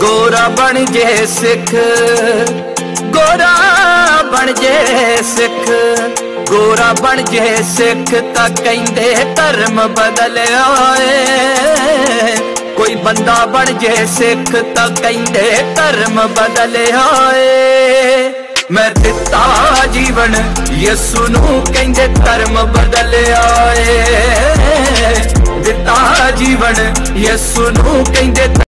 गोरा बन जे सिख, गोरा बन जे सिख, गोरा बन जे सिख तां कहंदे धर्म बदलिया है। कोई बंदा बन जे सिख तां कहंदे धर्म बदलिया है। मैं दिता जीवन यसू नू कहंदे धर्म बदलिया है। दिता जीवन यसू नू कहंदे